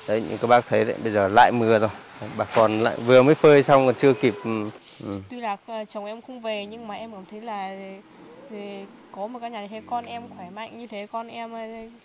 Đấy, như các bác thấy đấy, bây giờ lại mưa rồi. Bà con lại vừa mới phơi xong còn chưa kịp. Tuy là chồng em không về nhưng mà em cảm thấy là có một căn nhà như thế, con em khỏe mạnh như thế, con em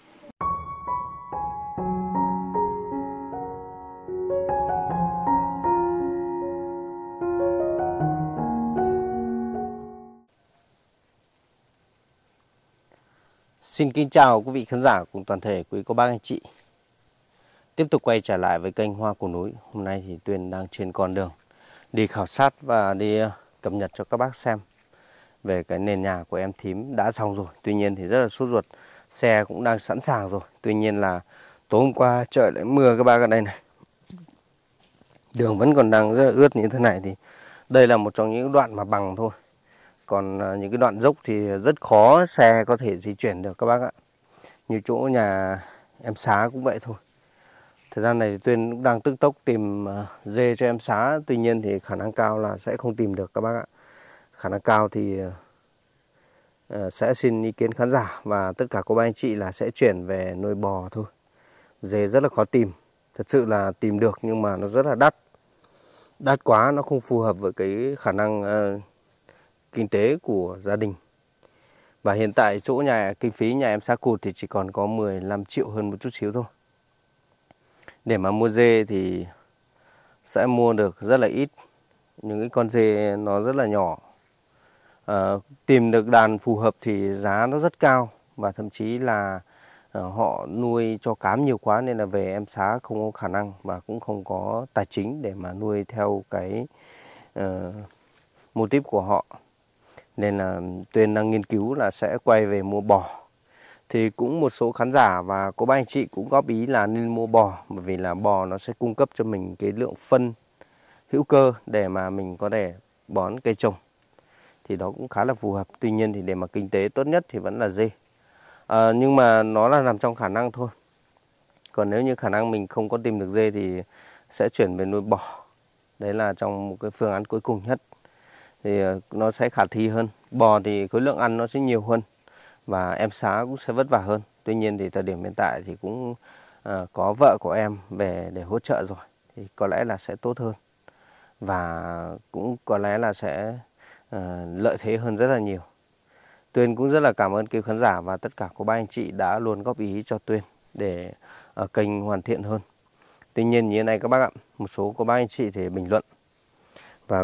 Xin kính chào quý vị khán giả cùng toàn thể quý cô bác anh chị. Tiếp tục quay trở lại với kênh Hoa của Núi. Hôm nay thì Tuyền đang trên con đường đi khảo sát và đi cập nhật cho các bác xem về cái nền nhà của em thím đã xong rồi. Tuy nhiên thì rất là sốt ruột, xe cũng đang sẵn sàng rồi. Tuy nhiên là tối hôm qua trời lại mưa các bác ở đây này. Đường vẫn còn đang rất là ướt như thế này thì đây là một trong những đoạn mà bằng thôi. Còn những cái đoạn dốc thì rất khó xe có thể di chuyển được các bác ạ. Như chỗ nhà em Xá cũng vậy thôi. Thời gian này Tuyên cũng đang tức tốc tìm dê cho em Xá. Tuy nhiên thì khả năng cao là sẽ không tìm được các bác ạ. Khả năng cao thì sẽ xin ý kiến khán giả và tất cả cô bác anh chị là sẽ chuyển về nuôi bò thôi. Dê rất là khó tìm. Thật sự là tìm được nhưng mà nó rất là đắt. Đắt quá, nó không phù hợp với cái khả năng kinh tế của gia đình. Và hiện tại chỗ kinh phí nhà em Xá Cụt thì chỉ còn có 15 triệu hơn một chút xíu thôi. Để mà mua dê thì sẽ mua được rất là ít. Những cái con dê nó rất là nhỏ. Tìm được đàn phù hợp thì giá nó rất cao. Và thậm chí là họ nuôi cho cám nhiều quá nên là về em Xá không có khả năng và cũng không có tài chính để mà nuôi theo cái mô típ của họ. Nên là Tuyên đang nghiên cứu là sẽ quay về mua bò. Thì cũng một số khán giả và cô bác anh chị cũng góp ý là nên mua bò. Bởi vì là bò nó sẽ cung cấp cho mình cái lượng phân hữu cơ để mà mình có thể bón cây trồng. Thì đó cũng khá là phù hợp. Tuy nhiên thì để mà kinh tế tốt nhất thì vẫn là dê. Nhưng mà nó là nằm trong khả năng thôi. Còn nếu như khả năng mình không có tìm được dê thì sẽ chuyển về nuôi bò. Đấy là trong một cái phương án cuối cùng nhất. Thì nó sẽ khả thi hơn. Bò thì khối lượng ăn nó sẽ nhiều hơn. Và em Xá cũng sẽ vất vả hơn. Tuy nhiên thì thời điểm hiện tại thì cũng có vợ của em về để hỗ trợ rồi. Thì có lẽ là sẽ tốt hơn. Và cũng có lẽ là sẽ lợi thế hơn rất là nhiều. Tuyên cũng rất là cảm ơn quý khán giả và tất cả cô bác anh chị đã luôn góp ý cho Tuyên để kênh hoàn thiện hơn. Tuy nhiên như thế này các bác ạ, một số cô bác anh chị thì bình luận và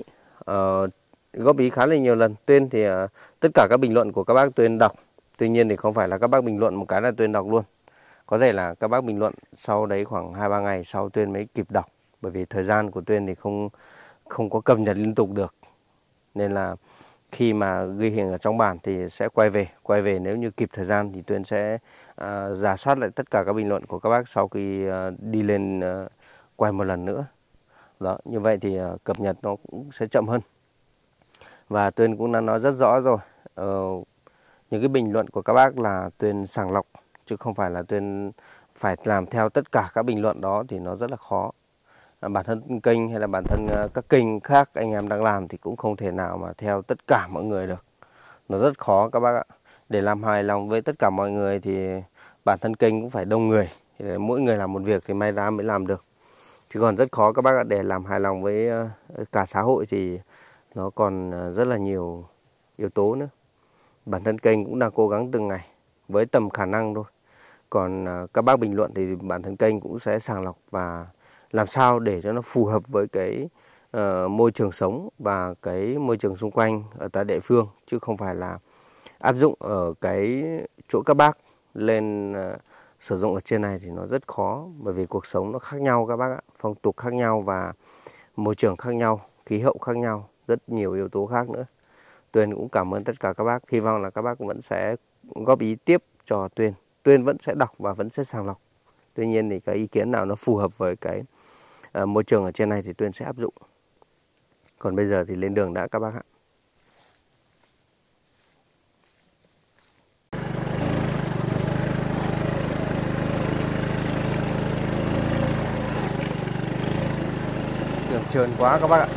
góp ý khá là nhiều lần. Tuyên thì tất cả các bình luận của các bác Tuyên đọc. Tuy nhiên thì không phải là các bác bình luận một cái là Tuyên đọc luôn. Có thể là các bác bình luận sau đấy khoảng 2-3 ngày sau Tuyên mới kịp đọc. Bởi vì thời gian của Tuyên thì không có cập nhật liên tục được. Nên là khi mà ghi hình ở trong bản thì sẽ quay về nếu như kịp thời gian thì Tuyên sẽ rà soát lại tất cả các bình luận của các bác sau khi đi lên quay một lần nữa. Đó, như vậy thì cập nhật nó cũng sẽ chậm hơn. Và Tuyên cũng đã nói rất rõ rồi. Những cái bình luận của các bác là Tuyên sàng lọc chứ không phải là Tuyên phải làm theo tất cả các bình luận đó thì nó rất là khó. Bản thân kênh hay là bản thân các kênh khác anh em đang làm thì cũng không thể nào mà theo tất cả mọi người được. Nó rất khó các bác ạ. Để làm hài lòng với tất cả mọi người thì bản thân kênh cũng phải đông người. Mỗi người làm một việc thì may ra mới làm được. Chứ còn rất khó các bác ạ. Để làm hài lòng với cả xã hội thì nó còn rất là nhiều yếu tố nữa. Bản thân kênh cũng đang cố gắng từng ngày với tầm khả năng thôi. Còn các bác bình luận thì bản thân kênh cũng sẽ sàng lọc và làm sao để cho nó phù hợp với cái môi trường sống và cái môi trường xung quanh ở tại địa phương. Chứ không phải là áp dụng ở cái chỗ các bác lên sử dụng ở trên này thì nó rất khó. Bởi vì cuộc sống nó khác nhau các bác ạ. Phong tục khác nhau và môi trường khác nhau, khí hậu khác nhau, rất nhiều yếu tố khác nữa. Tuyên cũng cảm ơn tất cả các bác. Hy vọng là các bác vẫn sẽ góp ý tiếp cho Tuyên. Tuyên vẫn sẽ đọc và vẫn sẽ sàng lọc. Tuy nhiên thì cái ý kiến nào nó phù hợp với cái môi trường ở trên này thì Tuyên sẽ áp dụng. Còn bây giờ thì lên đường đã các bác ạ. Đường trơn quá các bác ạ.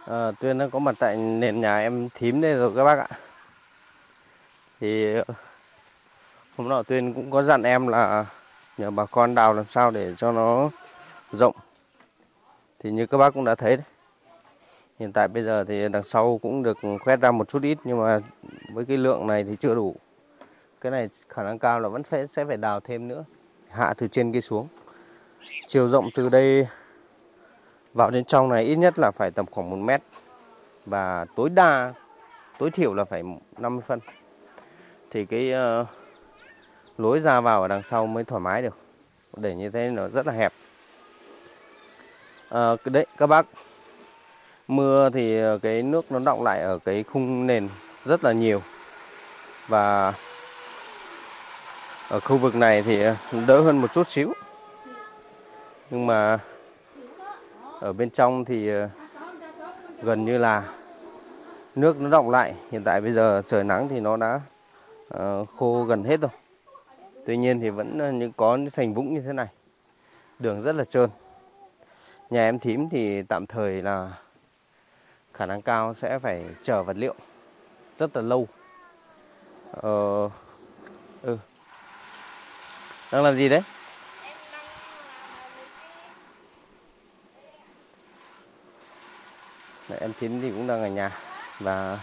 Tuyên đã có mặt tại nền nhà em Thím đây rồi các bác ạ. Thì hôm nọ Tuyên cũng có dặn em là nhờ bà con đào làm sao để cho nó rộng. Thì như các bác cũng đã thấy đấy. Hiện tại bây giờ thì đằng sau cũng được khoét ra một chút ít, nhưng mà với cái lượng này thì chưa đủ. Cái này khả năng cao là vẫn sẽ phải đào thêm nữa, hạ từ trên kia xuống. Chiều rộng từ đây vào đến trong này ít nhất là phải tầm khoảng 1 mét. Và tối thiểu là phải 50 phân. Thì cái lối ra vào ở đằng sau mới thoải mái được. Để như thế nó rất là hẹp. Đấy các bác, mưa thì cái nước nó đọng lại ở cái khung nền rất là nhiều. Và ở khu vực này thì đỡ hơn một chút xíu. Nhưng mà ở bên trong thì gần như là nước nó đọng lại. Hiện tại bây giờ trời nắng thì nó đã khô gần hết rồi. Tuy nhiên thì vẫn có những thành vũng như thế này. Đường rất là trơn. Nhà em Thím thì tạm thời là khả năng cao sẽ phải chở vật liệu rất là lâu. Đang làm gì đấy? Đấy, em Thím thì cũng đang ở nhà. Và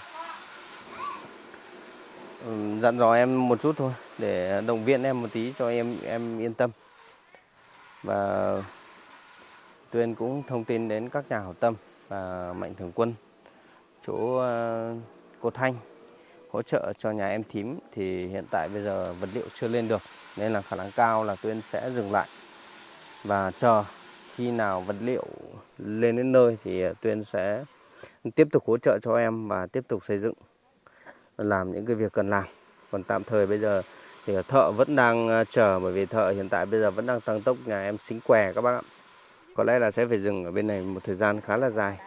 dặn dò em một chút thôi, để động viên em một tí cho em yên tâm. Và Tuyên cũng thông tin đến các nhà hảo tâm và mạnh thường quân chỗ cô Thanh hỗ trợ cho nhà em Thím. Thì hiện tại bây giờ vật liệu chưa lên được, nên là khả năng cao là Tuyên sẽ dừng lại và chờ khi nào vật liệu lên đến nơi thì Tuyên sẽ tiếp tục hỗ trợ cho em và tiếp tục xây dựng, làm những cái việc cần làm. Còn tạm thời bây giờ thì thợ vẫn đang chờ, bởi vì thợ hiện tại bây giờ vẫn đang tăng tốc nhà em Xính Què các bác ạ. Có lẽ là sẽ phải dừng ở bên này một thời gian khá là dài.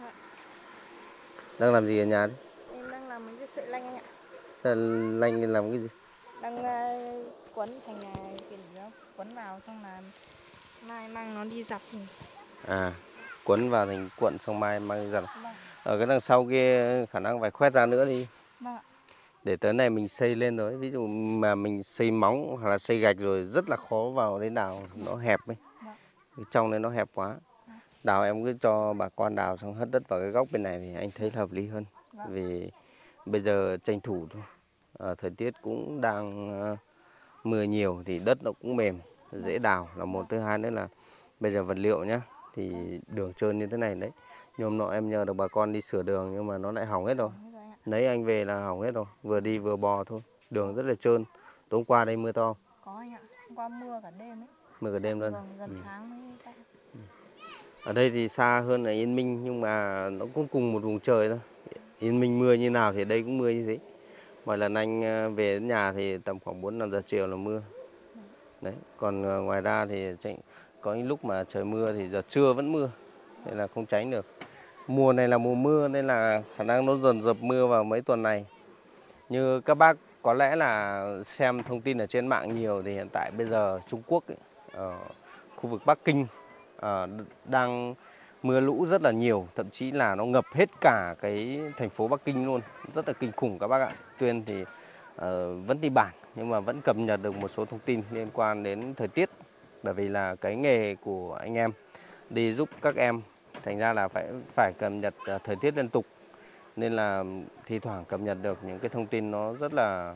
Đang làm gì ở nhà đấy? Em đang làm mấy cái sợi lanh anh ạ. Sợi lanh làm cái gì? Đang quấn thành kiểu đó, quấn vào xong là mai mang nó đi giặt. Quấn vào thành cuộn xong mai mang đi giặt. Ở cái đằng sau kia khả năng phải khoét ra nữa đi. Vâng ạ. Để tới này mình xây lên rồi, ví dụ mà mình xây móng hoặc là xây gạch rồi rất là khó vào đến đào, nó hẹp ấy. Trong đấy nó hẹp quá. Đào em cứ cho bà con đào xong hất đất vào cái góc bên này thì anh thấy hợp lý hơn. Vì bây giờ tranh thủ thôi. Thời tiết cũng đang mưa nhiều thì đất nó cũng mềm, dễ đào là một. Thứ hai nữa là bây giờ vật liệu nhá, thì đường trơn như thế này đấy. Nhưng hôm nọ em nhờ được bà con đi sửa đường nhưng mà nó lại hỏng hết rồi. Lấy anh về là hỏng hết rồi, vừa đi vừa bò thôi. Đường rất là trơn. Tối hôm qua đây mưa to. Có anh ạ, hôm qua mưa cả đêm ấy. Mưa cả đêm luôn. Gần sáng mới tạnh. Ở đây thì xa hơn là Yên Minh, nhưng mà nó cũng cùng một vùng trời thôi. Yên Minh mưa như nào thì đây cũng mưa như thế. Mỗi lần anh về đến nhà thì tầm khoảng 4-5 giờ chiều là mưa. Đấy, còn ngoài ra thì có những lúc mà trời mưa thì giờ trưa vẫn mưa, nên là không tránh được. Mùa này là mùa mưa nên là khả năng nó dần dập mưa vào mấy tuần này. Như các bác có lẽ là xem thông tin ở trên mạng nhiều thì hiện tại bây giờ Trung Quốc ấy, ở khu vực Bắc Kinh đang mưa lũ rất là nhiều, thậm chí là nó ngập hết cả cái thành phố Bắc Kinh luôn, rất là kinh khủng các bác ạ. Tuyên thì vẫn đi bản nhưng mà vẫn cập nhật được một số thông tin liên quan đến thời tiết, bởi vì là cái nghề của anh em đi giúp các em, thành ra là phải cập nhật thời tiết liên tục, nên là thi thoảng cập nhật được những cái thông tin nó rất là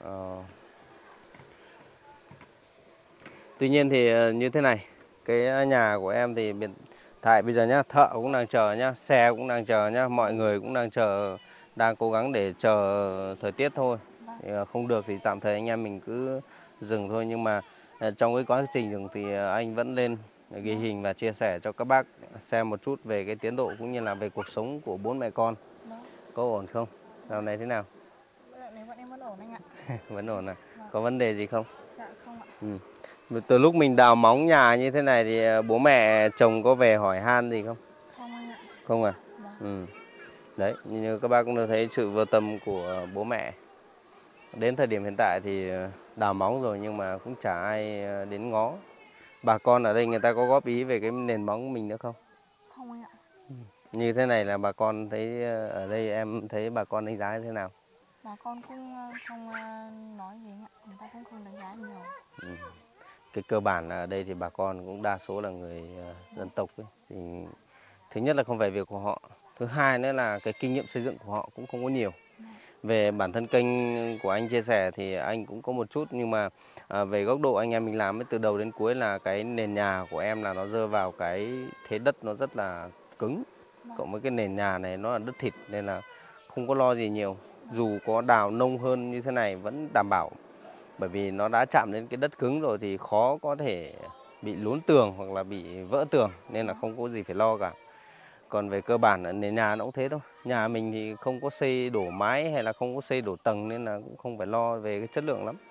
Tuy nhiên thì như thế này, cái nhà của em thì hiện tại bây giờ nhá, thợ cũng đang chờ nhá, xe cũng đang chờ nhá, mọi người cũng đang chờ, đang cố gắng để chờ thời tiết thôi. Thì không được thì tạm thời anh em mình cứ dừng thôi, nhưng mà trong cái quá trình dừng thì anh vẫn lên ghi hình và chia sẻ cho các bác xem một chút về cái tiến độ cũng như là về cuộc sống của bố mẹ con. Có ổn không? Dạo này thế nào? Dạo này bọn em vẫn ổn anh ạ. Vẫn ổn à? Có vấn đề gì không? Dạ không ạ. Từ lúc mình đào móng nhà như thế này thì bố mẹ chồng có về hỏi han gì không? Không anh ạ. Không à? Đấy, như các bác cũng đã thấy sự vô tâm của bố mẹ. Đến thời điểm hiện tại thì đào móng rồi nhưng mà cũng chả ai đến ngó. Bà con ở đây người ta có góp ý về cái nền móng của mình nữa không? Không anh ạ. Như thế này là bà con thấy ở đây em thấy bà con đánh giá thế nào? Bà con cũng không nói gì ạ, người ta cũng không đánh giá nhiều. Cái cơ bản là ở đây thì bà con cũng đa số là người dân tộc ấy. Thì thứ nhất là không phải việc của họ, thứ hai nữa là cái kinh nghiệm xây dựng của họ cũng không có nhiều. Về bản thân kênh của anh chia sẻ thì anh cũng có một chút, nhưng mà về góc độ anh em mình làm từ đầu đến cuối là cái nền nhà của em là nó rơi vào cái thế đất nó rất là cứng, cộng với cái nền nhà này nó là đất thịt nên là không có lo gì nhiều. Dù có đào nông hơn như thế này vẫn đảm bảo, bởi vì nó đã chạm đến cái đất cứng rồi thì khó có thể bị lún tường hoặc là bị vỡ tường, nên là không có gì phải lo cả. Còn về cơ bản là nền nhà nó cũng thế thôi. Nhà mình thì không có xây đổ mái hay là không có xây đổ tầng nên là cũng không phải lo về cái chất lượng lắm.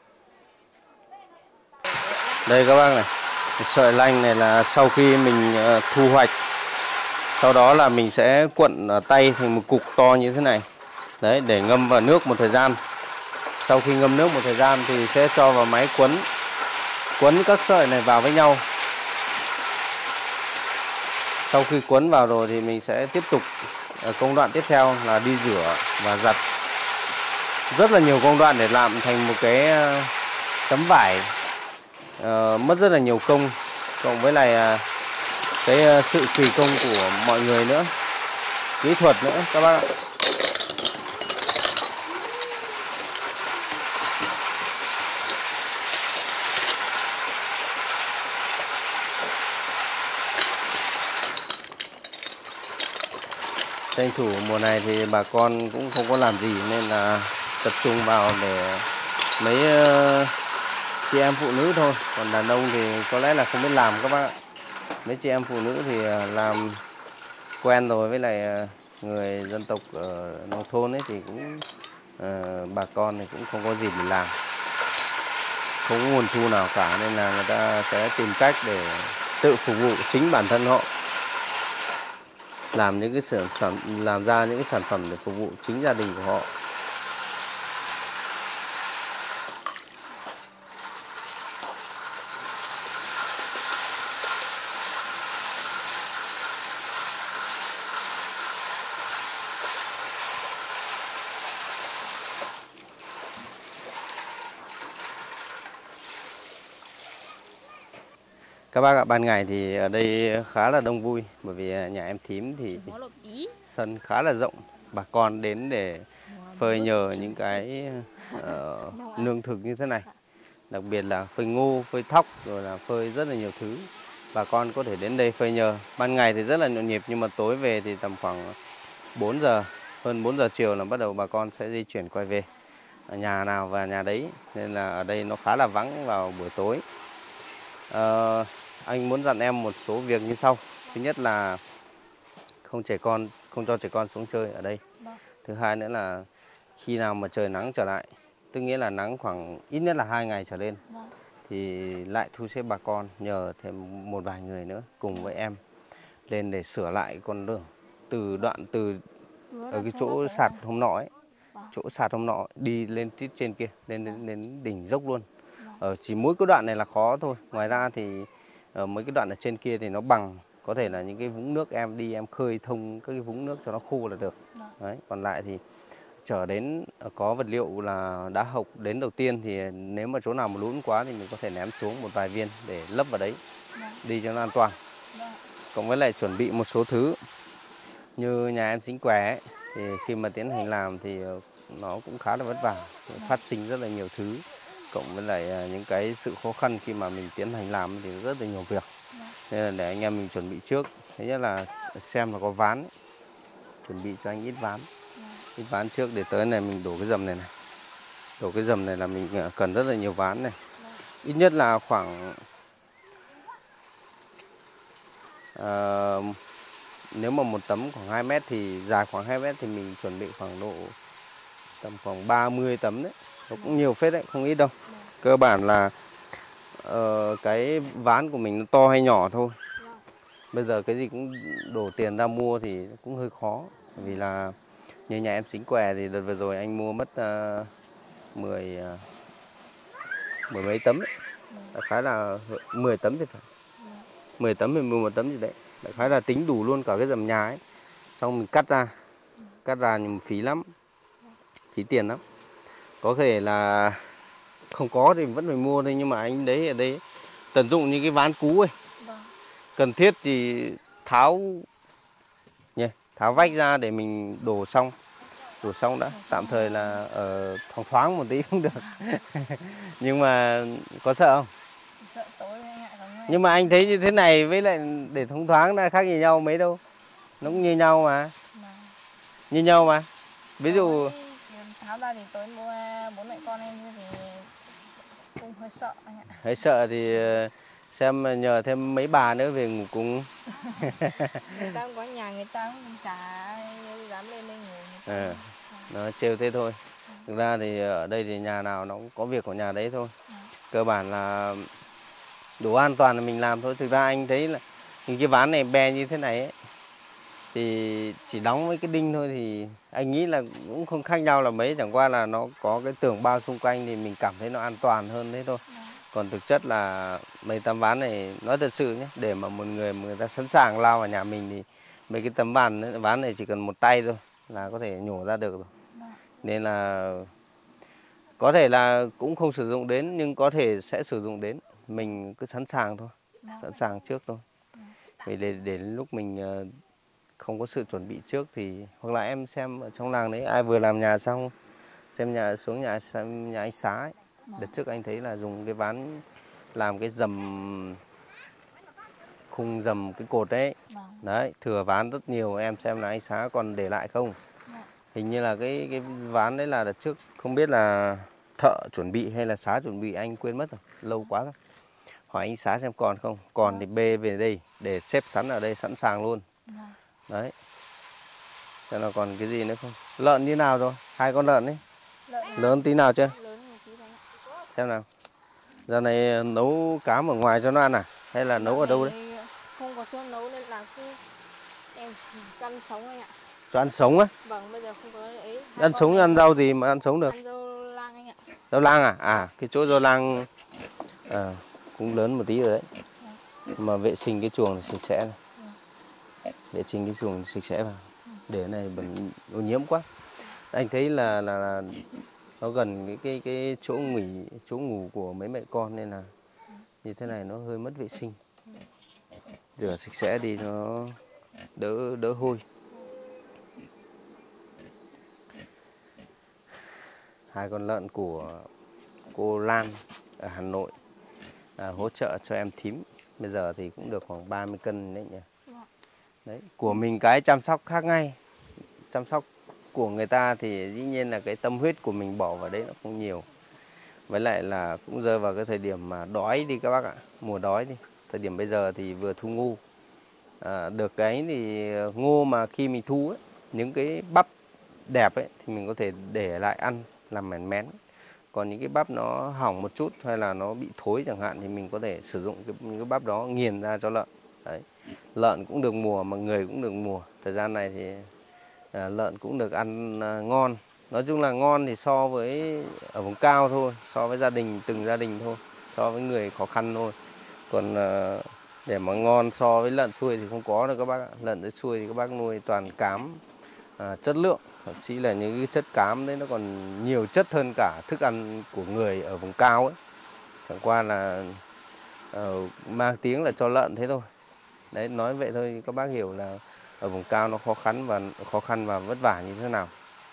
Đây các bác này, sợi lanh này là sau khi mình thu hoạch, sau đó là mình sẽ cuộn ở tay thành một cục to như thế này. Đấy, để ngâm vào nước một thời gian. Sau khi ngâm nước một thời gian thì sẽ cho vào máy quấn các sợi này vào với nhau. Sau khi quấn vào rồi thì mình sẽ tiếp tục công đoạn tiếp theo là đi rửa và giặt. Rất là nhiều công đoạn để làm thành một cái tấm vải, mất rất là nhiều công, cộng với lại cái sự kỳ công của mọi người nữa, kỹ thuật nữa các bác ạ. Tranh thủ mùa này thì bà con cũng không có làm gì nên là tập trung vào để mấy chị em phụ nữ thôi. Còn đàn ông thì có lẽ là không biết làm các bác ạ. Mấy chị em phụ nữ thì làm quen rồi, với lại người dân tộc ở nông thôn ấy thì cũng bà con thì cũng không có gì để làm, không có nguồn thu nào cả, nên là người ta sẽ tìm cách để tự phục vụ chính bản thân họ, làm những cái làm ra những cái sản phẩm để phục vụ chính gia đình của họ. Các bác ạ, ban ngày thì ở đây khá là đông vui, bởi vì nhà em thím thì sân khá là rộng, bà con đến để phơi nhờ những cái lương thực như thế này, đặc biệt là phơi ngô, phơi thóc, rồi là phơi rất là nhiều thứ. Bà con có thể đến đây phơi nhờ. Ban ngày thì rất là nhộn nhịp, nhưng mà tối về thì tầm khoảng 4 giờ, hơn 4 giờ chiều là bắt đầu bà con sẽ di chuyển quay về. Ở nhà nào và nhà đấy, nên là ở đây nó khá là vắng vào buổi tối. Anh muốn dặn em một số việc như sau. Thứ nhất là không cho trẻ con xuống chơi ở đây. Thứ hai nữa là khi nào mà trời nắng trở lại, tức nghĩa là nắng khoảng ít nhất là 2 ngày trở lên, thì lại thu xếp bà con nhờ thêm một vài người nữa cùng với em lên để sửa lại con đường từ ở cái chỗ sạt hôm nọ ấy, chỗ sạt hôm nọ đi lên tít trên kia, lên đỉnh dốc luôn. Chỉ mỗi cái đoạn này là khó thôi, ngoài ra thì ở mấy cái đoạn ở trên kia thì nó bằng, có thể là những cái vũng nước em đi em khơi thông các cái vũng nước cho nó khô là được. Đấy, còn lại thì chở đến có vật liệu là đá hộc đến đầu tiên, thì nếu mà chỗ nào mà lún quá thì mình có thể ném xuống một vài viên để lấp vào đấy, đi cho nó an toàn. Cộng với lại chuẩn bị một số thứ như nhà em Xính Què ấy, thì khi mà tiến hành làm thì nó cũng khá là vất vả, phát sinh rất là nhiều thứ, cộng với lại những cái sự khó khăn khi mà mình tiến hành làm thì rất là nhiều việc, nên là để anh em mình chuẩn bị trước. Thứ nhất là xem là có ván, chuẩn bị cho anh ít ván trước, để tới này mình đổ cái dầm này, đổ cái dầm này là mình cần rất là nhiều ván này, ít nhất là khoảng nếu mà một tấm khoảng 2 mét thì dài khoảng 2 mét thì mình chuẩn bị khoảng độ tầm khoảng 30 tấm đấy, nó cũng nhiều phết đấy, không ít đâu. Cơ bản là cái ván của mình nó to hay nhỏ thôi. Bây giờ cái gì cũng đổ tiền ra mua thì cũng hơi khó, vì là như nhà em Xính Què thì đợt vừa rồi anh mua mất mười mấy tấm ấy. Đại khái là 10 tấm thì phải, 10 tấm hay 11 tấm gì đấy, đại khái là tính đủ luôn cả cái dầm nhà ấy. xong mình cắt ra nhưng mà phí lắm, phí tiền lắm. Có thể là không có thì vẫn phải mua thôi, nhưng mà anh đấy ở đây tận dụng những cái ván cũ ấy. Vâng. Cần thiết thì tháo vách ra để mình đổ xong đã, tạm thời là ở thoáng thoáng một tí cũng được. Nhưng mà có sợ không? Sợ tối anh ạ. Nhưng mà anh thấy như thế này với lại để thông thoáng là khác gì nhau mấy đâu. Nó cũng như nhau mà. Như nhau mà. Ví dụ tháo ra thì tối mua bố mẹ con em thì cũng hơi sợ anh ạ. hơi sợ thì xem nhờ thêm mấy bà nữa về ngủ cùng. Người ta cũng có nhà, người ta cũng chả dám lên đây ngủ. Nó trêu thế thôi. Thực ra thì ở đây thì nhà nào nó cũng có việc của nhà đấy thôi. Cơ bản là đủ an toàn là mình làm thôi. Thực ra anh thấy là những cái ván này bè như thế này ấy, thì chỉ đóng với cái đinh thôi thì anh nghĩ là cũng không khác nhau là mấy. Chẳng qua là nó có cái tường bao xung quanh thì mình cảm thấy nó an toàn hơn thế thôi. Còn thực chất là mấy tấm ván này nói thật sự nhé, để mà một người ta sẵn sàng lao vào nhà mình thì mấy cái tấm ván này chỉ cần một tay thôi là có thể nhổ ra được rồi. Nên là có thể là cũng không sử dụng đến, nhưng có thể sẽ sử dụng đến. Mình cứ sẵn sàng thôi, sẵn sàng trước thôi. Vì để lúc mình không có sự chuẩn bị trước thì, hoặc là em xem ở trong làng đấy ai vừa làm nhà xong, xem xem nhà anh Xá ấy. Đợt trước anh thấy là dùng cái ván làm cái khung dầm cái cột đấy. Đấy, thừa ván rất nhiều, em xem là anh Xá còn để lại không. Hình như là cái ván đấy là đợt trước không biết là thợ chuẩn bị hay là Xá chuẩn bị, anh quên mất rồi, lâu quá rồi. Hỏi anh Xá xem còn không, còn thì bê về đây để xếp sẵn ở đây sẵn sàng luôn. Đấy. Xem là còn cái gì nữa không. Lợn như nào rồi? 2 con lợn ấy. Lớn tí nào chưa? Xem nào. Giờ này nấu cám ở ngoài cho nó ăn à? Hay là nấu ở đâu đấy? Không có chỗ nấu nên là em chỉ ăn sống anh ạ. Cho ăn sống á? Vâng, bây giờ không có ấy. Ăn sống ăn rau gì mà ăn sống được? Ăn rau lang anh ạ. Rau lang à? À, cái chỗ rau lang cũng lớn một tí rồi đấy. Mà vệ sinh cái chuồng là sạch sẽ này. Vệ sinh cái chuồng sạch sẽ vào. Để này bẩn ô nhiễm quá. Anh thấy là nó gần cái chỗ ngủ của mấy mẹ con nên là như thế này nó hơi mất vệ sinh. Rửa sạch sẽ đi nó đỡ hôi. Hai con lợn của cô Lan ở Hà Nội hỗ trợ cho em thím. Bây giờ thì cũng được khoảng 30 cân đấy nhỉ. Đấy, của mình cái chăm sóc khác ngay. Chăm sóc của người ta thì dĩ nhiên là cái tâm huyết của mình bỏ vào đấy nó không nhiều. Với lại là cũng rơi vào cái thời điểm mà đói đi các bác ạ, mùa đói đi. Thời điểm bây giờ thì vừa thu ngô. Được cái thì ngô mà khi mình thu ấy, những cái bắp đẹp ấy thì mình có thể để lại ăn làm mén mén. Còn những cái bắp nó hỏng một chút hay là nó bị thối chẳng hạn thì mình có thể sử dụng những cái bắp đó nghiền ra cho lợn. Đấy. Lợn cũng được mùa mà người cũng được mùa. Thời gian này thì lợn cũng được ăn ngon. Nói chung là ngon thì so với ở vùng cao thôi, so với từng gia đình thôi, so với người khó khăn thôi. Còn để mà ngon so với lợn xuôi thì không có đâu các bác ạ. Lợn dưới xuôi thì các bác nuôi toàn cám chất lượng, thậm chí là những cái chất cám đấy nó còn nhiều chất hơn cả thức ăn của người ở vùng cao ấy. Chẳng qua là mang tiếng là cho lợn thế thôi. Đấy, nói vậy thôi các bác hiểu là ở vùng cao nó khó khăn và vất vả như thế nào.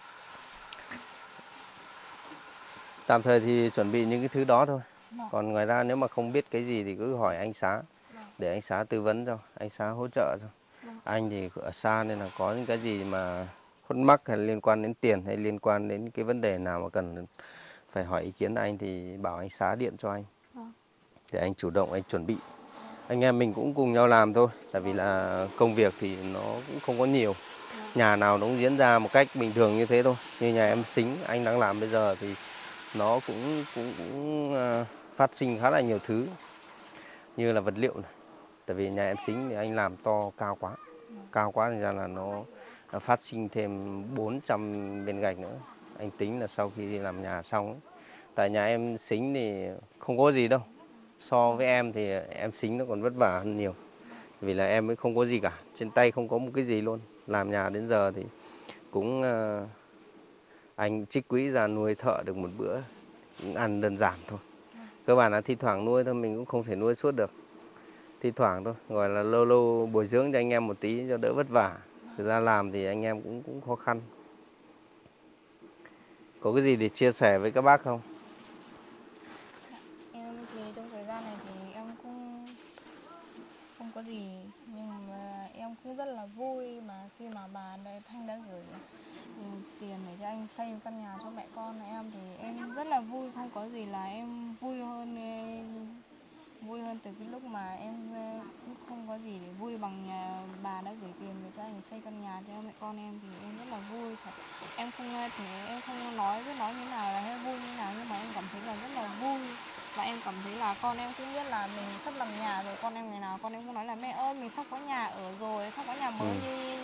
Tạm thời thì chuẩn bị những cái thứ đó thôi. Còn ngoài ra nếu mà không biết cái gì thì cứ hỏi anh Xá để anh Xá tư vấn cho, anh Xá hỗ trợ cho. Anh thì ở xa nên là có những cái gì mà khuất mắc hay liên quan đến tiền hay liên quan đến cái vấn đề nào mà cần phải hỏi ý kiến anh thì bảo anh Xá điện cho anh. Để anh chủ động anh chuẩn bị. Anh em mình cũng cùng nhau làm thôi, tại vì là công việc thì nó cũng không có nhiều. Nhà nào nó cũng diễn ra một cách bình thường như thế thôi. Như nhà em Xính anh đang làm bây giờ thì nó cũng phát sinh khá là nhiều thứ như là vật liệu này. Tại vì nhà em Xính thì anh làm cao quá thì ra là nó phát sinh thêm 400 viên gạch nữa. Anh tính là sau khi đi làm nhà xong ấy. Tại nhà em Xính thì không có gì đâu. So với em thì em Xính nó còn vất vả hơn nhiều. Vì là em mới không có gì cả, trên tay không có một cái gì luôn. Làm nhà đến giờ thì cũng anh trích quỹ ra nuôi thợ được một bữa, cũng ăn đơn giản thôi. Cơ bản là thi thoảng nuôi thôi, mình cũng không thể nuôi suốt được. Thi thoảng thôi, gọi là lâu lâu bồi dưỡng cho anh em một tí cho đỡ vất vả. Thực ra làm thì anh em cũng khó khăn. Có cái gì để chia sẻ với các bác không? Em thì trong thời gian này thì em cũng không có gì, nhưng mà em cũng rất là vui mà khi mà bà Thanh đã gửi tiền để cho anh xây căn nhà cho mẹ con em thì em rất là vui, không có gì là em vui hơn từ cái lúc mà em cũng không có gì để vui bằng bà đã gửi tiền để cho anh xây căn nhà cho mẹ con em thì em rất là vui thật. Em không thể em không nói như nào là hay vui như nào, nhưng mà em cảm thấy là rất là vui. Và em cảm thấy là con em cũng biết là mình sắp làm nhà rồi. Con em ngày nào con em cũng nói là mẹ ơi mình sắp có nhà ở rồi, sắp có nhà mới như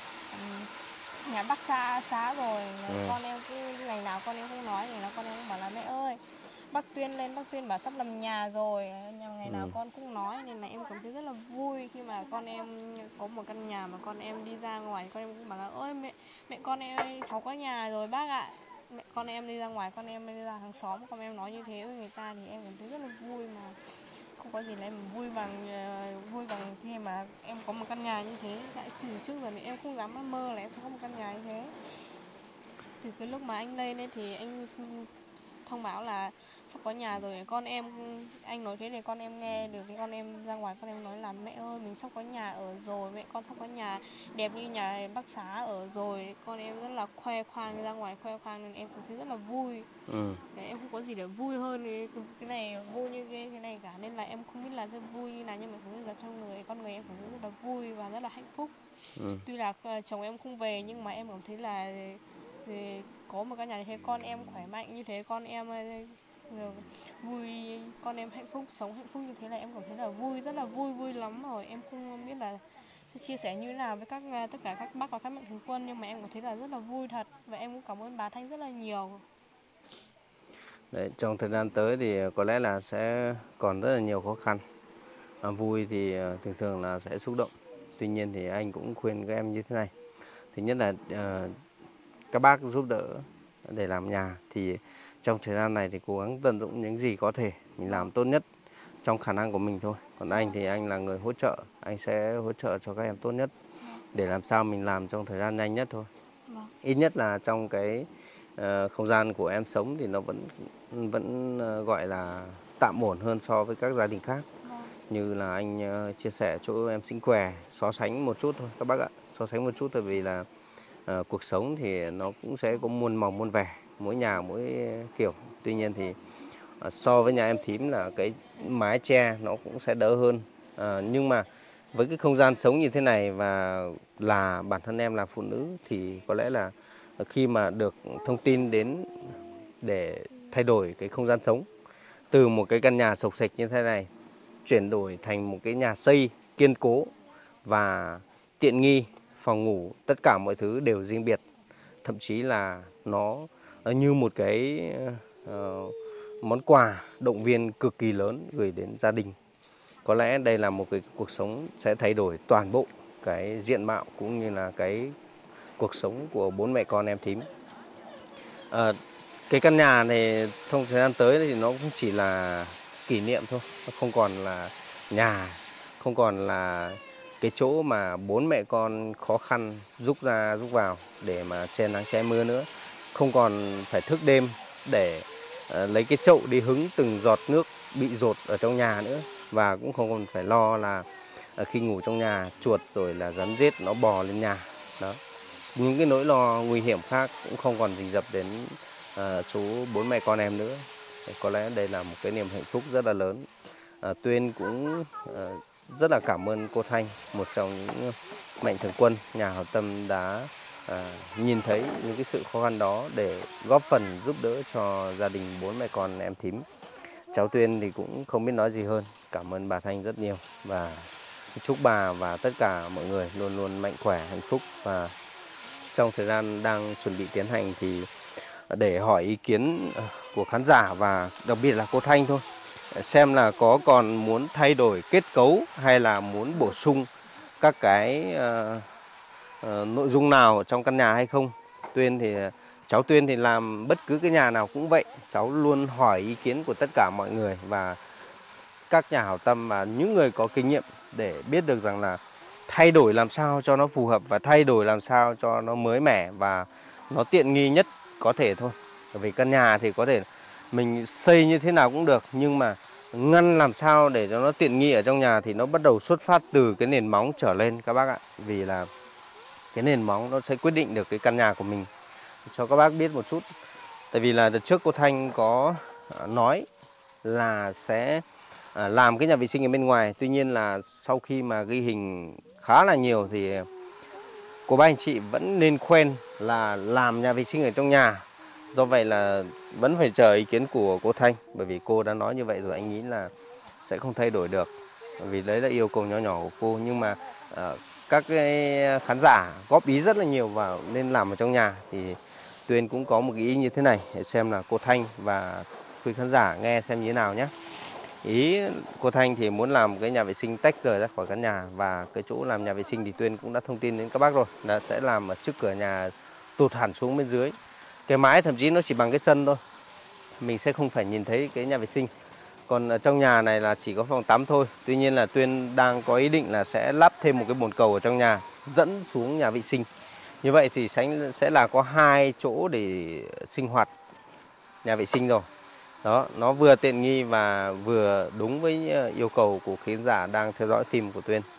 nhà bác xá rồi. Con em cứ ngày nào con em cũng nói thì là con em cũng bảo là mẹ ơi bác Tuyên bảo sắp làm nhà rồi. Ngày nào con cũng nói, nên là em cảm thấy rất là vui khi mà con em có một căn nhà mà con em đi ra ngoài con em cũng bảo là ơi mẹ con em cháu có nhà rồi bác ạ. Mẹ con em đi ra ngoài, con em đi ra hàng xóm, con em nói như thế với người ta thì em cảm thấy rất là vui, mà không có gì là em vui bằng khi mà em có một căn nhà như thế. Tại trước giờ thì em không dám mơ là em có một căn nhà như thế. Từ cái lúc mà anh lên ấy thì anh thông báo là sắp có nhà rồi, anh nói thế để con em nghe được, thì con em ra ngoài con em nói là mẹ ơi mình sắp có nhà ở rồi, mẹ con sắp có nhà đẹp như nhà bác xá ở rồi. Con em rất là khoe khoang ra ngoài khoe khoang nên em cũng thấy rất là vui. Em không có gì để vui hơn cái này, vui như cái này cả, nên là em không biết là rất vui như nào, nhưng mà cũng rất là trong con người em cũng rất là vui và rất là hạnh phúc. Tuy là chồng em không về nhưng mà em cảm thấy là có một căn nhà như thế, con em khỏe mạnh như thế, con em vui, con em hạnh phúc, sống hạnh phúc như thế là em cảm thấy là vui, rất là vui lắm rồi. Em không biết là sẽ chia sẻ như thế nào với tất cả các bác và các mạnh thường quân, nhưng mà em cảm thấy là rất là vui thật, và em cũng cảm ơn bà Thanh rất là nhiều. Đấy, trong thời gian tới thì có lẽ là sẽ còn rất là nhiều khó khăn. Vui thì thường thường là sẽ xúc động. Tuy nhiên thì anh cũng khuyên các em như thế này. Thứ nhất là các bác giúp đỡ để làm nhà thì trong thời gian này thì cố gắng tận dụng những gì có thể mình làm tốt nhất trong khả năng của mình thôi. Còn anh thì anh là người hỗ trợ, anh sẽ hỗ trợ cho các em tốt nhất để làm sao mình làm trong thời gian nhanh nhất thôi. Ít nhất là trong cái không gian của em sống thì nó vẫn gọi là tạm ổn hơn so với các gia đình khác. Như là anh chia sẻ chỗ em Sinh Què, so sánh một chút thôi các bác ạ, so sánh một chút, tại vì là cuộc sống thì nó cũng sẽ có muôn màu muôn vẻ, mỗi nhà mỗi kiểu. Tuy nhiên thì so với nhà em Thím là cái mái che nó cũng sẽ đỡ hơn. Nhưng mà với cái không gian sống như thế này và là bản thân em là phụ nữ thì có lẽ là khi mà được thông tin đến để thay đổi cái không gian sống từ một cái căn nhà xộc xệch như thế này chuyển đổi thành một cái nhà xây kiên cố và tiện nghi, phòng ngủ, tất cả mọi thứ đều riêng biệt. Thậm chí là nó như một cái món quà động viên cực kỳ lớn gửi đến gia đình. Có lẽ đây là một cái cuộc sống sẽ thay đổi toàn bộ cái diện mạo cũng như là cái cuộc sống của bốn mẹ con em Thím. Cái căn nhà này trong thời gian tới thì nó cũng chỉ là kỷ niệm thôi, nó không còn là nhà, không còn là cái chỗ mà bốn mẹ con khó khăn rúc ra rúc vào để mà che nắng che mưa nữa, không còn phải thức đêm để lấy cái chậu đi hứng từng giọt nước bị dột ở trong nhà nữa, và cũng không còn phải lo là khi ngủ trong nhà chuột rồi là rắn rết nó bò lên nhà đó. Những cái nỗi lo nguy hiểm khác cũng không còn rình rập đến số bốn mẹ con em nữa. Có lẽ đây là một cái niềm hạnh phúc rất là lớn. Tuyên cũng rất là cảm ơn cô Thanh, một trong những mạnh thường quân nhà hảo tâm đã nhìn thấy những cái sự khó khăn đó để góp phần giúp đỡ cho gia đình bốn mẹ con em Thím. Cháu Tuyên thì cũng không biết nói gì hơn, cảm ơn bà Thanh rất nhiều và chúc bà và tất cả mọi người luôn luôn mạnh khỏe, hạnh phúc. Và trong thời gian đang chuẩn bị tiến hành thì để hỏi ý kiến của khán giả và đặc biệt là cô Thanh thôi. xem là có còn muốn thay đổi kết cấu hay là muốn bổ sung các cái nội dung nào trong căn nhà hay không. Cháu Tuyên thì làm bất cứ cái nhà nào cũng vậy, cháu luôn hỏi ý kiến của tất cả mọi người và các nhà hảo tâm và những người có kinh nghiệm để biết được rằng là thay đổi làm sao cho nó phù hợp và thay đổi làm sao cho nó mới mẻ và nó tiện nghi nhất có thể thôi. Bởi vì căn nhà thì có thể mình xây như thế nào cũng được, nhưng mà ngăn làm sao để cho nó tiện nghi ở trong nhà thì nó bắt đầu xuất phát từ cái nền móng trở lên các bác ạ. Vì là cái nền móng nó sẽ quyết định được cái căn nhà của mình. Cho các bác biết một chút. Tại vì là đợt trước cô Thanh có nói là sẽ làm cái nhà vệ sinh ở bên ngoài. Tuy nhiên là sau khi mà ghi hình khá là nhiều thì cô bác anh chị vẫn nên khuyên là làm nhà vệ sinh ở trong nhà. Do vậy là vẫn phải chờ ý kiến của cô Thanh. Bởi vì cô đã nói như vậy rồi, anh nghĩ là sẽ không thay đổi được. Bởi vì đấy là yêu cầu nhỏ nhỏ của cô. Nhưng mà các cái khán giả góp ý rất là nhiều vào nên làm ở trong nhà. Thì Tuyên cũng có một cái ý như thế này, để xem là cô Thanh và quý khán giả nghe xem như thế nào nhé. Ý cô Thanh thì muốn làm cái nhà vệ sinh tách rời ra khỏi căn nhà, và cái chỗ làm nhà vệ sinh thì Tuyên cũng đã thông tin đến các bác rồi, là sẽ làm ở trước cửa nhà tụt hẳn xuống bên dưới. Cái mái thậm chí nó chỉ bằng cái sân thôi, mình sẽ không phải nhìn thấy cái nhà vệ sinh. Còn ở trong nhà này là chỉ có phòng tắm thôi. Tuy nhiên là Tuyên đang có ý định là sẽ lắp thêm một cái bồn cầu ở trong nhà dẫn xuống nhà vệ sinh. Như vậy thì sẽ là có 2 chỗ để sinh hoạt nhà vệ sinh rồi. Đó, nó vừa tiện nghi và vừa đúng với yêu cầu của khán giả đang theo dõi phim của Tuyên.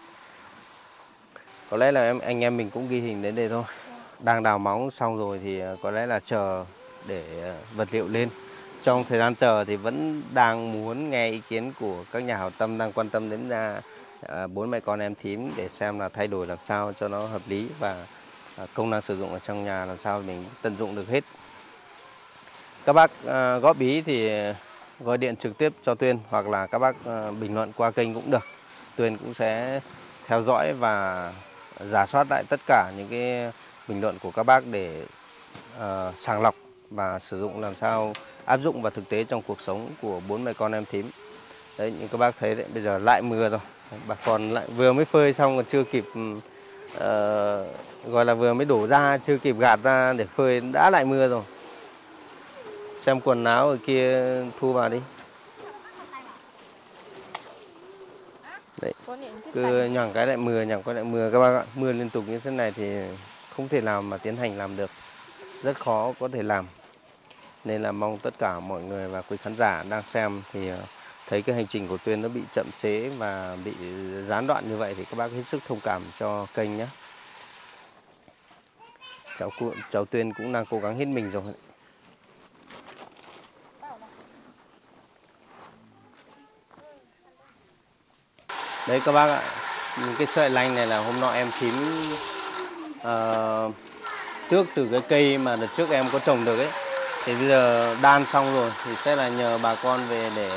Có lẽ là anh em mình cũng ghi hình đến đây thôi. Đang đào móng xong rồi thì có lẽ là chờ để vật liệu lên. Trong thời gian chờ thì vẫn đang muốn nghe ý kiến của các nhà hảo tâm đang quan tâm đến bố mẹ con em thím, để xem là thay đổi làm sao cho nó hợp lý và công năng sử dụng ở trong nhà làm sao mình tận dụng được hết. Các bác góp ý thì gọi điện trực tiếp cho Tuyên, hoặc là các bác bình luận qua kênh cũng được. Tuyên cũng sẽ theo dõi và rà soát lại tất cả những cái bình luận của các bác để sàng lọc và sử dụng làm sao áp dụng vào thực tế trong cuộc sống của bốn mẹ con em thím. Đấy, như các bác thấy đấy, bây giờ lại mưa rồi. Bà con lại vừa mới phơi xong còn chưa kịp gọi là vừa mới đổ ra, chưa kịp gạt ra để phơi đã lại mưa rồi. Xem quần áo ở kia thu vào đi. Đấy, cứ nhỏng cái lại mưa, nhỏng cái lại mưa các bác ạ. Mưa liên tục như thế này thì không thể nào mà tiến hành làm được. Rất khó có thể làm. Nên là mong tất cả mọi người và quý khán giả đang xem thì thấy cái hành trình của Tuyên nó bị chậm chế và bị gián đoạn như vậy thì các bác hết sức thông cảm cho kênh nhé. Cháu Tuyên cũng đang cố gắng hết mình rồi. Đấy các bác ạ, những cái sợi lanh này là hôm nọ em thím tước từ cái cây mà đợt trước em có trồng được ấy. Thì bây giờ đan xong rồi thì sẽ là nhờ bà con về để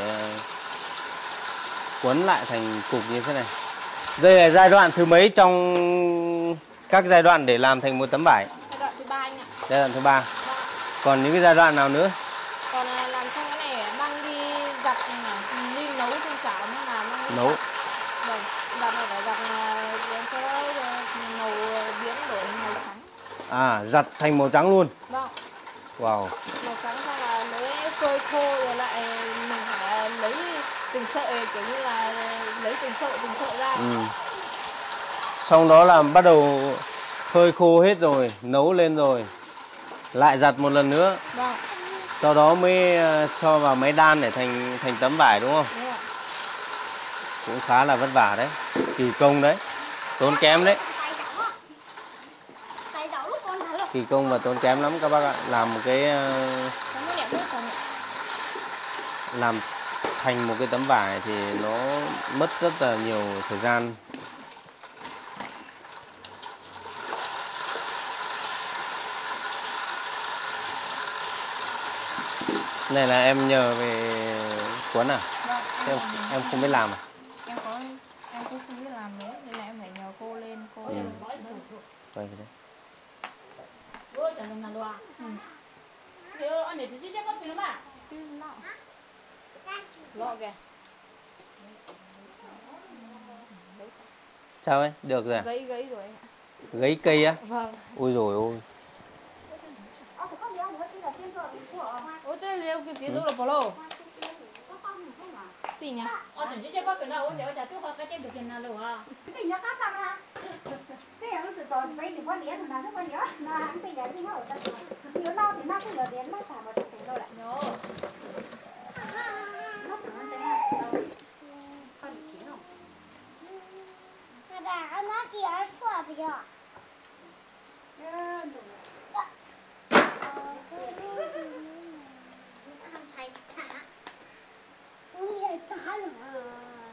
quấn lại thành cục như thế này. Đây là giai đoạn thứ mấy trong các giai đoạn để làm thành một tấm vải? Giai đoạn thứ 3 anh ạ. Giai đoạn thứ 3. Còn những cái giai đoạn nào nữa? Còn làm xong cái này mang đi giặt, đi nấu trong chảo như là mang đi nấu. Vâng, giặt này phải giặt cho màu biến đổi màu trắng. À, giặt thành màu trắng luôn. Vâng. Wow. Màu trắng xong là lấy phơi khô rồi lại mình phải lấy từng sợi, kiểu như là lấy từng sợi ra. Xong đó là bắt đầu phơi khô hết rồi, nấu lên rồi, lại giặt một lần nữa. Vâng. Sau đó mới cho vào máy đan để thành tấm vải đúng không? Đúng rồi. Cũng khá là vất vả đấy, kỳ công đấy, tốn kém đấy. Kỳ công và tốn kém lắm các bác ạ. Làm một cái làm thành một cái tấm vải thì nó mất rất là nhiều thời gian. Này là em nhờ về quấn à? Vâng, em không biết làm à? Em cũng không biết làm nữa, nên là em phải nhờ cô lên, cô em Quay cái đấy. lọ kìa. Sao ấy? Được rồi à? Gãy rồi anh ạ. Gãy cây á? Vâng. Ôi rồi ôi. Ủa thế liệu cái gì đâu là bỏ lô? Xì nhá. Chỉ cho bác cái nào, để cho tôi học cái trên được tiền nào rồi à? Cái nhà cá sao à? Cái nhà nó tự tồn vậy thì quan điểm là nó quan điểm là anh bây giờ đi nó ở đây. Nếu nó thì nó cứ lừa đến nó xả vào tiền đâu lại. Nó tưởng nó sẽ con kín không? nó chỉ ở thua bây giờ. Không thấy cả. Không thấy cả nữa.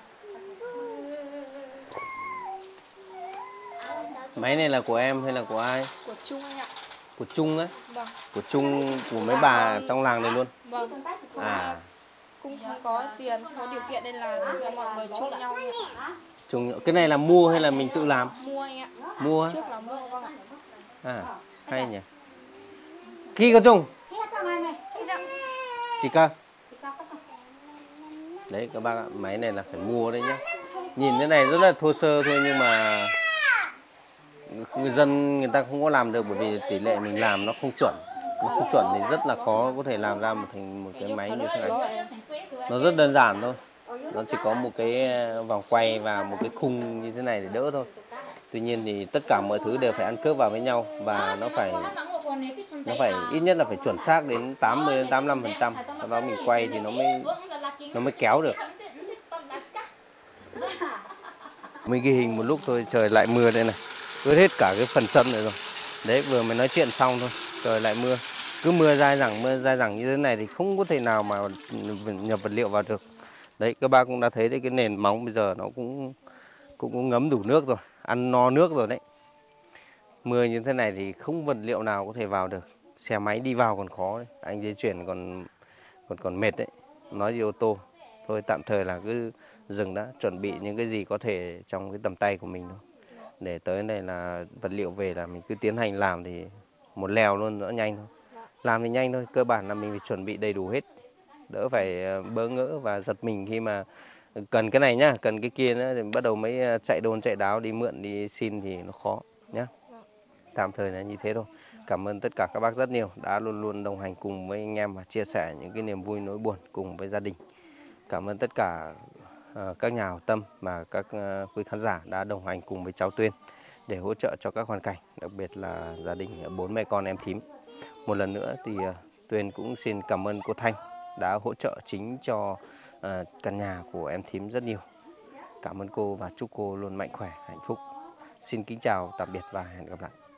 Máy này là của em hay là của ai? Của Trung anh ạ. Của Trung á? Vâng. Của Trung, của mấy bà trong làng này luôn? Vâng. À. Cũng không có tiền, không có điều kiện nên là cho mọi người chung nhau anh ạ. Chung, cái này là mua hay là mình tự làm? Mua anh ạ. Mua á? Trước là mua vâng ạ. À, hay nhỉ. Khi có Trung? Chị cơ. Đấy các bác ạ, máy này là phải mua đấy nhá. Nhìn thế này rất là thô sơ thôi nhưng mà người dân người ta không có làm được bởi vì tỷ lệ mình làm nó không chuẩn. Nó không chuẩn thì rất là khó có thể làm ra một cái máy như thế này. Nó rất đơn giản thôi. Nó chỉ có một cái vòng quay và một cái khung như thế này để đỡ thôi. Tuy nhiên thì tất cả mọi thứ đều phải ăn khớp vào với nhau và nó phải ít nhất là phải chuẩn xác đến 80 đến 85%. Sau đó mình quay thì nó mới kéo được. Mình ghi hình một lúc thôi trời lại mưa đây này. Ướt hết cả cái phần sân này rồi. Đấy vừa mới nói chuyện xong thôi, trời lại mưa. Cứ mưa dai dẳng như thế này thì không có thể nào mà nhập vật liệu vào được. Đấy các bác cũng đã thấy đấy, cái nền móng bây giờ nó cũng ngấm đủ nước rồi, ăn no nước rồi đấy. Mưa như thế này thì không vật liệu nào có thể vào được. Xe máy đi vào còn khó đấy, anh di chuyển còn mệt đấy. Nói gì ô tô. Thôi tạm thời là cứ dừng đã, chuẩn bị những cái gì có thể trong cái tầm tay của mình thôi. Để tới đây là vật liệu về là mình cứ tiến hành làm thì một lèo luôn, nó nhanh thôi. Làm thì nhanh thôi, cơ bản là mình phải chuẩn bị đầy đủ hết. Đỡ phải bỡ ngỡ và giật mình khi mà cần cái này nhá, cần cái kia nữa thì bắt đầu mới chạy đôn chạy đáo đi mượn đi xin thì nó khó nhá. Tạm thời là như thế thôi. Cảm ơn tất cả các bác rất nhiều đã luôn luôn đồng hành cùng với anh em và chia sẻ những cái niềm vui nỗi buồn cùng với gia đình. Cảm ơn tất cả các nhà hảo tâm và các quý khán giả đã đồng hành cùng với cháu Tuyên để hỗ trợ cho các hoàn cảnh, đặc biệt là gia đình 4 mẹ con em thím. Một lần nữa thì Tuyên cũng xin cảm ơn cô Thanh đã hỗ trợ chính cho căn nhà của em thím rất nhiều. Cảm ơn cô và chúc cô luôn mạnh khỏe, hạnh phúc. Xin kính chào, tạm biệt và hẹn gặp lại.